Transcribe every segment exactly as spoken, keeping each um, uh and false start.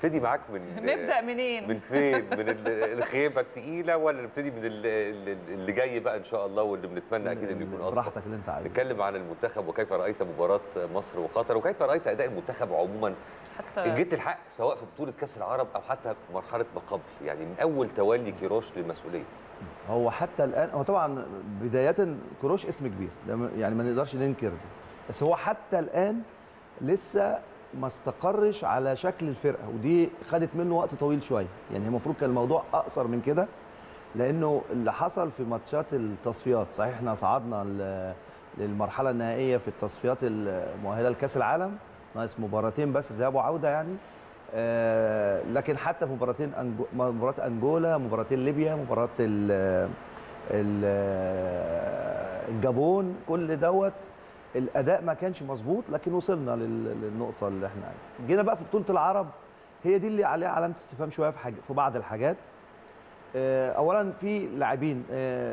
نبتدي معاك من نبدا منين؟ من فين؟ من الخيبه الثقيله ولا نبتدي من اللي جاي بقى ان شاء الله واللي بنتمنى اكيد انه يكون افضل؟ براحتك اللي انت عايزه. نتكلم عن المنتخب وكيف رايت مباراه مصر وقطر وكيف رايت اداء المنتخب عموما حتى جيت الحق سواء في بطوله كاس العرب او حتى مرحله ما قبل، يعني من اول تولي كيروش للمسؤوليه. هو حتى الان هو طبعا بدايه كيروش اسم كبير يعني ما نقدرش ننكر، بس هو حتى الان لسه ما استقرش على شكل الفرقه، ودي خدت منه وقت طويل شويه. يعني المفروض كان الموضوع اقصر من كده، لانه اللي حصل في ماتشات التصفيات صحيح احنا صعدنا للمرحله النهائيه في التصفيات المؤهله لكاس العالم ناقص مباراتين بس ذهاب وعوده يعني، آه لكن حتى في مباراتين أنجو... مباراه انجولا، مباراتين ليبيا، مباراه ال... ال... الجابون، كل دوت الاداء ما كانش مظبوط، لكن وصلنا للنقطه اللي احنا عايزينها. جينا بقى في بطوله العرب، هي دي اللي عليها علامه استفهام شويه في حاجه في بعض الحاجات. اولا في لاعبين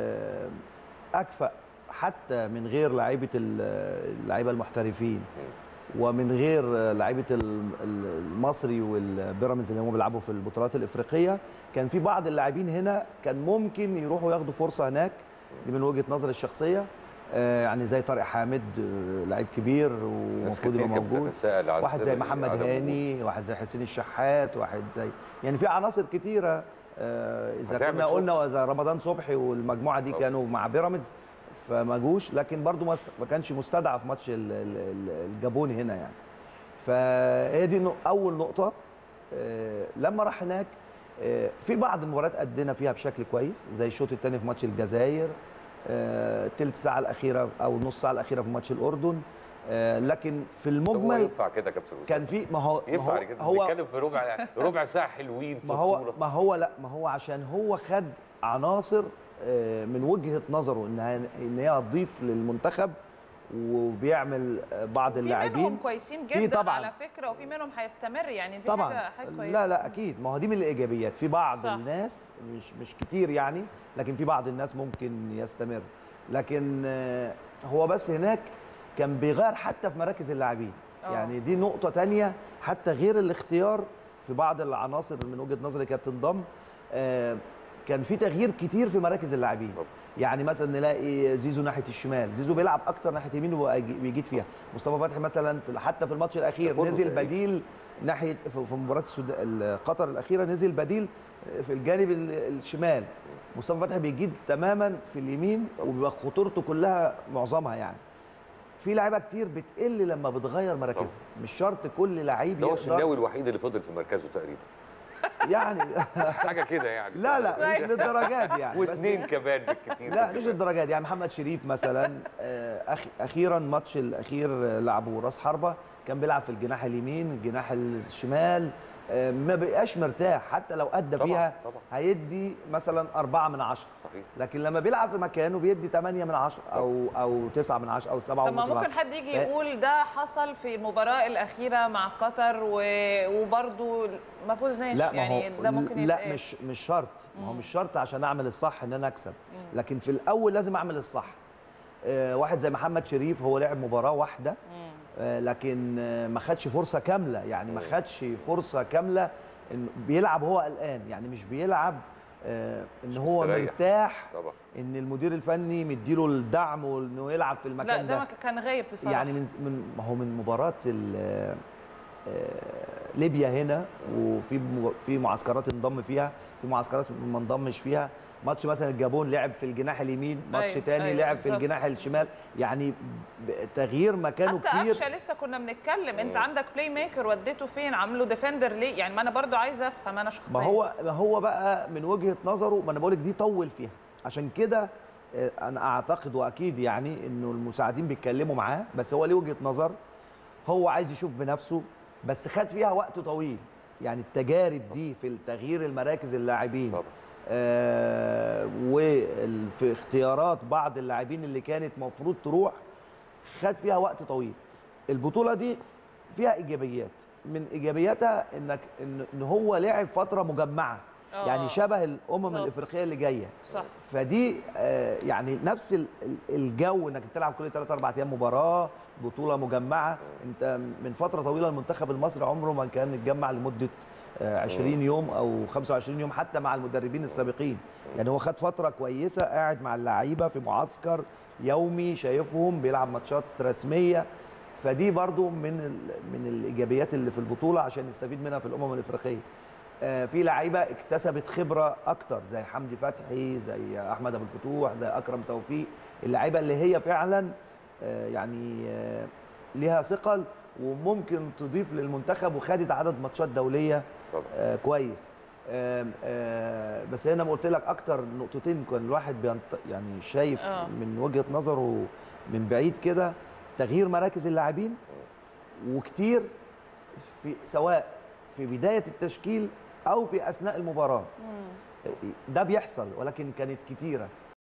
اكفأ حتى من غير لعيبه اللعيبه المحترفين ومن غير لعيبه المصري والبيراميدز اللي هم بيلعبوا في البطولات الافريقيه. كان في بعض اللاعبين هنا كان ممكن يروحوا ياخدوا فرصه هناك، دي من وجهه نظري الشخصيه، يعني زي طارق حامد لعيب كبير ومفروض يبقى موجود، واحد زي محمد هاني، واحد زي حسين الشحات، واحد زي يعني في عناصر كتيره. اذا كنا قلنا اذا رمضان صبحي والمجموعه دي كانوا مع بيراميدز فما جوش، لكن برضو ما كانش مستدعى في ماتش الجابون هنا يعني. فهي دي اول نقطه. لما راح هناك في بعض المباريات ادينا فيها بشكل كويس، زي الشوط الثاني في ماتش الجزائر، الثلث ساعه الاخيره او النص ساعه الاخيره في ماتش الاردن، لكن في المجمل هو ينفع كده كابتن أسامة؟ كان في ما هو ينفع ما كده هو بنتكلم في ربع ربع ساعه حلوين في ما هو ما هو لا ما هو عشان هو خد عناصر من وجهه نظره انها ان هي هتضيف للمنتخب وبيعمل بعض اللاعبين في منهم كويسين جدا طبعًا على فكره، وفي منهم هيستمر يعني دي طبعًا حاجه حاجه كويسه. لا لا اكيد، ما هو دي من الايجابيات. في بعض صح. الناس مش مش كتير يعني، لكن في بعض الناس ممكن يستمر، لكن هو بس هناك كان بيغير حتى في مراكز اللاعبين. يعني دي نقطه ثانيه حتى غير الاختيار في بعض العناصر من وجهه نظري كانت تنضم. كان في تغيير كتير في مراكز اللاعبين. يعني مثلا نلاقي زيزو ناحيه الشمال، زيزو بيلعب اكتر ناحيه يمين وبيجيد فيها. مصطفى فتحي مثلا في حتى في الماتش الاخير نزل بديل ناحيه في مباراه قطر الاخيره، نزل بديل في الجانب الشمال. مصطفى فتحي بيجيد تماما في اليمين وبيبقى خطورته كلها معظمها يعني. في لعيبه كتير بتقل لما بتغير مراكزها، مش شرط كل لعيب يقدر. ده الشناوي الوحيد اللي فضل في مركزه تقريبا يعني حاجه كده يعني. لا لا مش للدرجات يعني، واثنين كمان بالكثير. لا مش للدرجات يعني. محمد شريف مثلا اخيرا الماتش الاخير لعبه راس حربه، كان بيلعب في الجناح اليمين، الجناح الشمال، ما بقاش مرتاح. حتى لو ادى طبعًا فيها طبعًا. هيدي مثلا أربعة من عشرة، صحيح. لكن لما بيلعب في مكانه بيدي ثمانية من عشرة او او تسعة من عشرة او سبعة ونص. طب ممكن حد يجي يقول ده حصل في المباراه الاخيره مع قطر وبرده ما فوزناش، يعني ده ممكن يتقال. لا مش مش شرط، ما هو مش شرط عشان اعمل الصح ان انا اكسب، لكن في الاول لازم اعمل الصح. آه واحد زي محمد شريف هو لعب مباراه واحده، آه لكن آه ما خدش فرصه كامله، يعني ما خدش فرصه كامله انه بيلعب هو قلقان، يعني مش بيلعب آه ان هو مرتاح طبعا. ان المدير الفني مديله الدعم وانه يلعب في المكان ده. لا ده كان غايب بصراحه يعني من من ما هو من مباراه ليبيا هنا، وفي في معسكرات انضم فيها، في معسكرات ما انضمش فيها. ماتش مثلا الجابون لعب في الجناح اليمين، ماتش أيوة تاني أيوة لعب بالزبط. في الجناح الشمال، يعني تغيير مكانه حتى كتير. حتى قفشه لسه كنا بنتكلم انت عندك بلاي ميكر وديته فين، عامله ديفندر ليه؟ يعني ما انا برضو عايزه افهم انا شخصيا. ما هو ما هو بقى من وجهه نظره، ما انا بقول لك دي طول فيها، عشان كده انا اعتقد واكيد يعني انه المساعدين بيتكلموا معاه، بس هو ليه وجهه نظر، هو عايز يشوف بنفسه، بس خد فيها وقت طويل. يعني التجارب دي في تغيير المراكز اللاعبين آه وفي اختيارات بعض اللاعبين اللي كانت مفروض تروح، خد فيها وقت طويل. البطوله دي فيها ايجابيات، من ايجابياتها انك ان هو لعب فتره مجمعه، أوه. يعني شبه الامم صح. الافريقيه اللي جايه صح. فدي آه يعني نفس الجو، انك بتلعب كل ثلاث اربع ايام مباراه، بطوله مجمعه. انت من فتره طويله المنتخب المصري عمره ما كان اتجمع لمده عشرين يوم او خمسة وعشرين يوم حتى مع المدربين السابقين. يعني هو خد فتره كويسه قاعد مع اللعيبه في معسكر يومي، شايفهم بيلعب ماتشات رسميه، فدي برضو من من الايجابيات اللي في البطوله عشان نستفيد منها في الامم الافريقيه. في لعيبه اكتسبت خبره اكتر زي حمدي فتحي، زي احمد ابو الفتوح، زي اكرم توفيق، اللعيبه اللي هي فعلا يعني ليها ثقل وممكن تضيف للمنتخب وخدت عدد ماتشات دوليه طبعا. كويس. بس هنا ما قلت لك اكتر نقطتين كان الواحد يعني شايف أوه. من وجهه نظره من بعيد كده تغيير مراكز اللاعبين، وكتير في سواء في بدايه التشكيل او في اثناء المباراه. مم. ده بيحصل ولكن كانت كتيره.